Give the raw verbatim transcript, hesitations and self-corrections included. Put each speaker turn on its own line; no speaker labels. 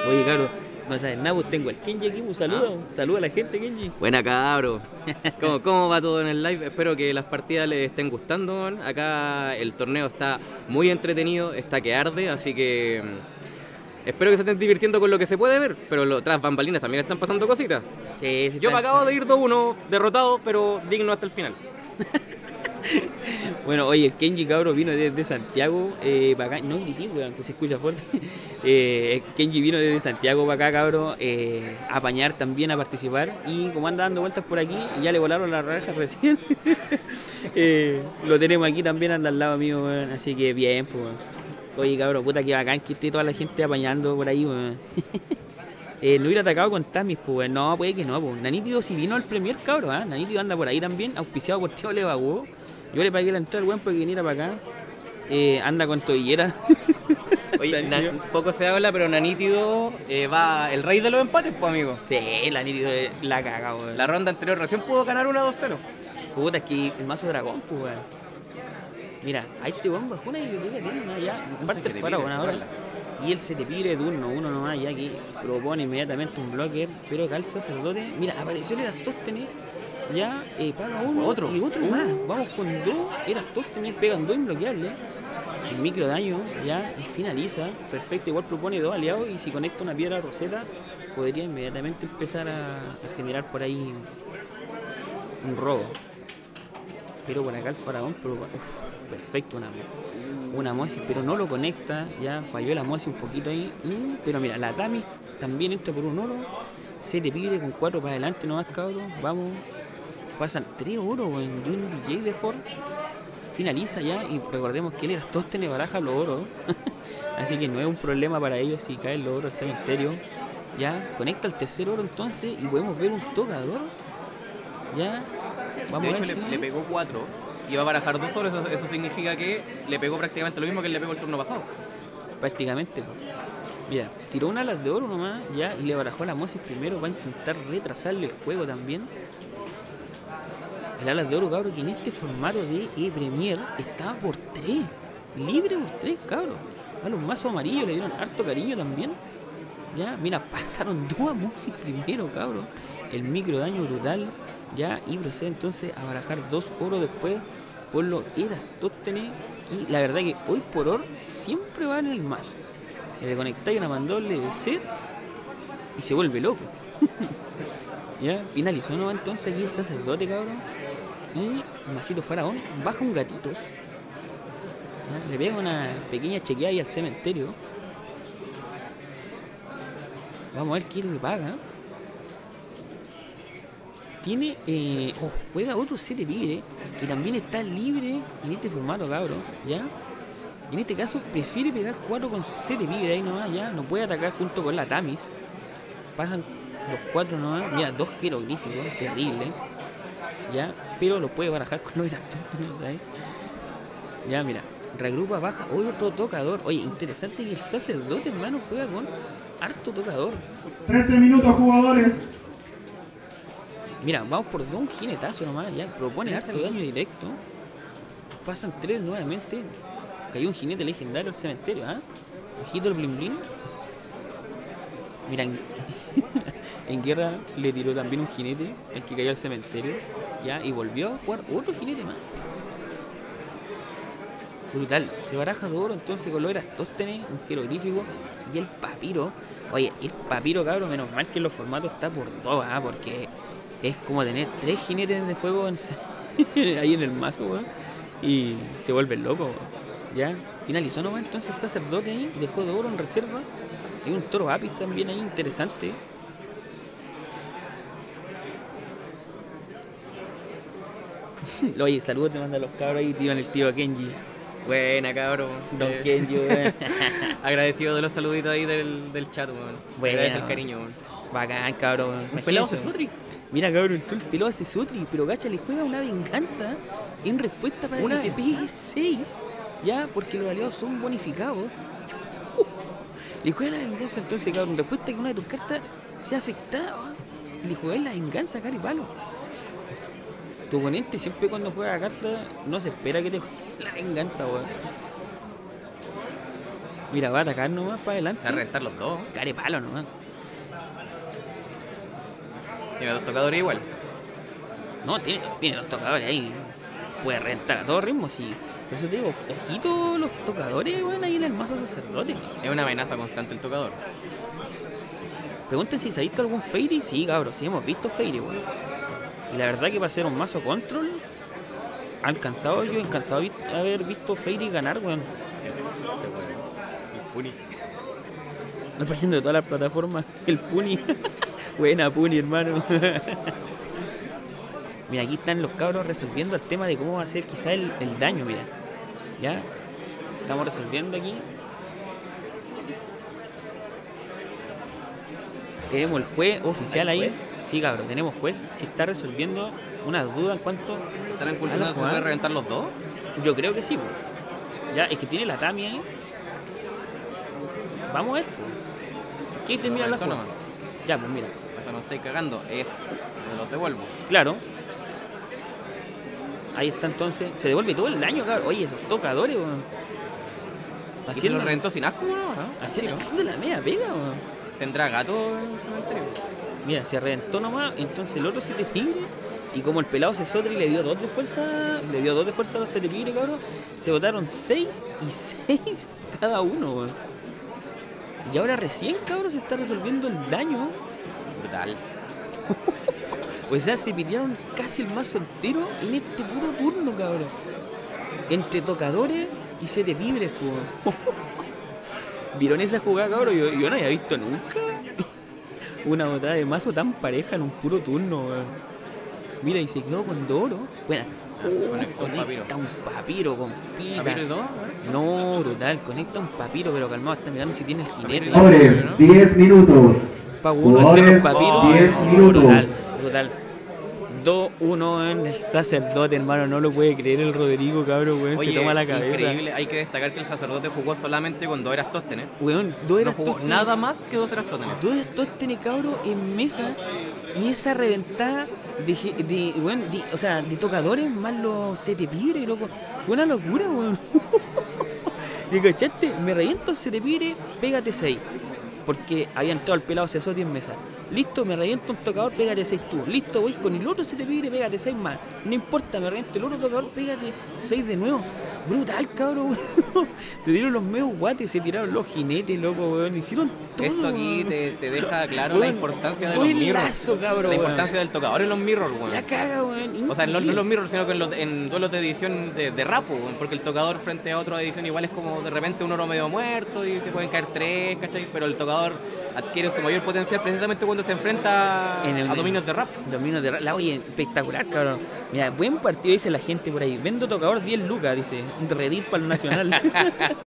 Oye, cabro, no sabes nada, pues tengo al Kenji aquí, pues saluda,
¿Ah?
saluda a la gente, Kenji.
Buena cabro. ¿Cómo, ¿Cómo va todo en el live? Espero que las partidas les estén gustando. Man. Acá el torneo está muy entretenido, está que arde, así que mm, espero que se estén divirtiendo con lo que se puede ver, pero lo, tras bambalinas también están pasando cositas.
Sí, sí,
Yo me
está-
acabo de ir dos uno derrotado, pero digno hasta el final.
Bueno, oye, el Kenji, cabro, vino desde Santiago, eh, para acá, no grité, weón, que se escucha fuerte. Eh, el Kenji vino desde Santiago para acá, cabro, eh, a apañar también, a participar. Y como anda dando vueltas por aquí, ya le volaron las rajas recién. Eh, lo tenemos aquí también, anda al lado mío, weón, así que bien, pues, weón. Oye, cabro, puta que bacán que esté toda la gente apañando por ahí, weón. Eh, no hubiera atacado con Tamis, pues, weón. No, puede que no, pues. Nanitido si vino al Premier, cabro, ¿ah? Nanitido anda por ahí también, auspiciado por Tío Levagüo. Yo le pagué la entrada al weón para que viniera para acá. Eh, anda con tobillera.
Oye, na- poco se habla, pero Nanítido eh, va el rey de los empates, pues amigo.
Sí, la Nanitido es la caga, weón.
La ronda anterior recién pudo ganar uno a dos cero.
Puta, es que el mazo dragón, pues, weón. Mira, ahí este weón bajó una biblioteca tiene una ya. Parte fuera, weón, ahora. Y él se te pide de turno, uno nomás, ya que propone inmediatamente un blocker, pero acá el sacerdote, mira, apareció el Erastóstenes, ya eh, paga uno
Otro.
y otro
Uh.
más. Vamos con dos, Erastóstenes, pegan dos inbloqueables, el micro daño, ya, y finaliza, perfecto, igual propone dos aliados y si conecta una piedra roseta, podría inmediatamente empezar a, a generar por ahí un robo. Pero por acá el faraón, pero, uf, perfecto, una una Mosis, pero no lo conecta, ya falló la Mosis un poquito ahí, mm, pero mira, la Tamis también entra por un oro, se te pide con cuatro para adelante nomás, cabros, vamos, pasan tres oros, weón, de un D J de Ford, finaliza ya, y recordemos que él era Erastóstenes baraja los oros, así que no es un problema para ellos si caen los oros al cementerio, ya, conecta el tercer oro entonces, y podemos ver un tocador, ya, vamos
De
a
hecho,
ver
le,
si-
le pegó cuatro y va a barajar dos solos. Eso, eso significa que le pegó prácticamente lo mismo que le pegó el turno pasado.
prácticamente. Po. Mira, tiró una alas de oro nomás, ya, y le barajó a la Mosis primero, va a intentar retrasarle el juego también. El alas de oro, cabro, que en este formato de E-Premier estaba por tres, libre por tres, cabro. A los mazos amarillos le dieron harto cariño también. Ya, mira, pasaron dos a Mosis primero, cabro. El micro daño brutal, ya, y procede entonces a barajar dos oro después por los Erastóstenes. Y la verdad que hoy por hoy siempre va en el mar. Le conectáis una mandoble de set y se vuelve loco. Ya, finalizó ¿no? Entonces aquí el sacerdote, cabrón. Y Masito Faraón baja un gatitos. ¿Ya? Le pega una pequeña chequeada ahí al cementerio. Vamos a ver qué es lo que paga. Tiene, eh, oh, juega otro siete tigre que también está libre en este formato, cabrón, ¿ya? Y en este caso prefiere pegar cuatro con siete tigre ahí nomás, ¿ya? No puede atacar junto con la Tamis. Pasan los cuatro nomás, mira, dos jeroglíficos, terrible, ¿ya? Pero lo puede barajar con los Erastóstenes, ¿sabes? Ya, mira, regrupa, baja, hoy otro tocador. Oye, interesante que el sacerdote, hermano, juega con harto tocador.
trece minutos, jugadores.
Mira, vamos por dos, un jinetazo nomás, ya, propone harto daño directo. Pasan tres nuevamente. Cayó un jinete legendario al cementerio, ¿ah? ¿eh? Ojito el blin blin. Mira, en, en guerra le tiró también un jinete, el que cayó al cementerio, ya, y volvió a jugar otro jinete más. Brutal, se baraja de oro entonces con los Erastóstenes, un jeroglífico y el papiro. Oye, el papiro, cabrón, menos mal que en los formatos está por dos, ¿ah? Porque es como tener tres jinetes de fuego en, ahí en el mazo, weón. Y se vuelve loco, weón. Ya, finalizó nomás entonces el sacerdote ahí, dejó de oro en reserva. Hay un toro apis también ahí, interesante. Oye, saludos te mandan los cabros ahí, tío, en el tío Kenji.
Buena, cabrón.
Don
Eh,
Kenji, weón.
Agradecido de los saluditos ahí del, del chat, weón.
Buena,
Agradece el
weón.
cariño, weón.
Bacán, cabrón.
Un
Imagínense,
pelado
weón.
Sesutris.
Mira, cabrón, entró el pelado hace Sutri, pero cacha, le juega una venganza en respuesta para
Una
que se pegue seis, ya, porque los aliados son bonificados. Le juega la venganza entonces, cabrón, en respuesta a que una de tus cartas sea afectada, le jugáis la venganza, cara y palo. Tu oponente siempre cuando juega la carta no se espera que te juegue la venganza, weón. Mira, va a atacar nomás para adelante.
Se va a reventar los dos.
Care palo nomás.
Tiene dos tocadores igual.
No, tiene, tiene los tocadores ahí. Puede rentar a todo ritmo, sí. Por eso te digo, ojito los tocadores, weón, ahí en el mazo sacerdote.
Es una amenaza constante el tocador.
Pregunten si se ha visto algún Fairy. Sí, cabrón, sí hemos visto Fairy, weón. Y la verdad que para ser un mazo control, alcanzado yo, alcanzado de haber visto Fairy ganar, weón.
El Puni.
Dependiendo de todas las plataformas, el Puni. Buena Puni, hermano. Mira, aquí están los cabros resolviendo el tema de cómo va a ser quizá el, el daño, mira. Ya, estamos resolviendo aquí. Tenemos el juez oficial ahí. Sí, cabrón, tenemos juez que está resolviendo una duda en cuanto...
¿Están impulsando? ¿Se puede reventar los dos?
Yo creo que sí, pues. Ya, es que tiene la Tami ahí. Vamos a ver, pues. ¿Quién termina la jugada? Ya, pues mira.
Hasta no estoy cagando, es... los devuelvo.
Claro. Ahí está entonces. Se devuelve todo el daño, cabrón. Oye, esos tocadores, weón.
¿Y se los reventó sin asco, no? ¿No?
Haciendo, haciendo la media pega, weón.
¿Tendrá gato en el cementerio?
Mira, se reventó nomás, entonces el otro Sete Pigre. Y como el pelado se sotra y le dio dos de fuerza, le dio dos de fuerza a los Sete Pigre, cabrón. Se botaron seis y seis cada uno, weón. Y ahora recién, cabrón, se está resolviendo el daño.
Brutal.
O sea, se pidieron casi el mazo entero en este puro turno, cabrón. Entre tocadores y Sete Pibres, pues. ¿Vieron esa jugada, cabrón? Yo, yo no había visto nunca una botada de mazo tan pareja en un puro turno, weón. Mira, y se quedó con Doro. Bueno, uh,
conecta un papiro.
un papiro con pica.
¿Papiro y dos?
No, brutal, conecta un papiro, pero calmado, está mirando si tiene el jinete.
Jugadores, diez minutos.
Pago uno, este los papiros.
diez
Oh,
minutos.
brutal, brutal. dos uno en el sacerdote, hermano. No lo puede creer el Rodrigo, cabrón, weón.
Oye,
se toma la cabeza.
Increíble. Hay que destacar que el sacerdote jugó solamente con dos Erastóstenes.
Weón, dos
No jugó
Erastóstenes.
nada más que dos Erastóstenes.
Dos Erastóstenes, cabrón, en mesa. Y esa reventada de, ge- de, weón, de, o sea, de tocadores más los Sete Pibres, loco. Fue una locura, weón. Y cachaste, me reviento el Sete Pibres, pégate seis. Porque había entrado el pelado Cesotti en mesa. Listo, me reviento un tocador, pégate seis tú. Listo, voy con el otro Sete Pibres, pégate seis más. No importa, me reviento el otro tocador, pégate seis de nuevo. Brutal, cabrón, weón. Se dieron los medios guates, se tiraron los jinetes, loco, weón. Hicieron todo.
Esto aquí te, te deja claro
Weón,
la importancia de
todo
los
el
mirrors.
lazo, cabrón,
la
weón.
importancia del tocador en los mirrors, weón.
La caga, weón.
O sea, no, no en
increíble.
los mirrors, sino que en, los, en duelos de edición de, de rapo, weón, porque el tocador frente a otra edición igual es como de repente un oro medio muerto y te pueden caer tres, ¿cachai? Pero el tocador adquiere su mayor potencial precisamente cuando se enfrenta
En el-
a dominios de rap.
Dominios de ra- la oye, espectacular, cabrón. Mira, buen partido dice la gente por ahí. Vendo tocador diez lucas, dice. Un Reddit para el Nacional.